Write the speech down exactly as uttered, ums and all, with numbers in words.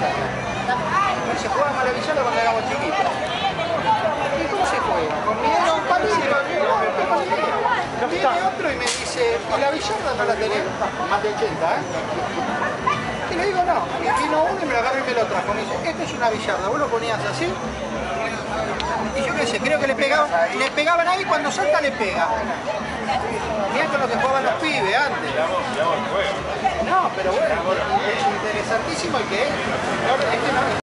billarda. Y se jugaba más la billarda cuando éramos chiquitos. ¿Y cómo se juega? Con mi dedo un palito, no, no tengo ni idea. Viene otro y me dice, ¿y la billarda no la tenés? Más de ochenta, ¿eh? Y le digo, no. Y vino uno y me lo agarró y me lo trajo. Me dice, esto es una billarda. Vos lo ponías así. Y yo qué sé, creo que le pegaban, le pegaban ahí, cuando salta le pega. Mirá con lo que jugaban los pibes antes. No, pero bueno, es interesantísimo el que es.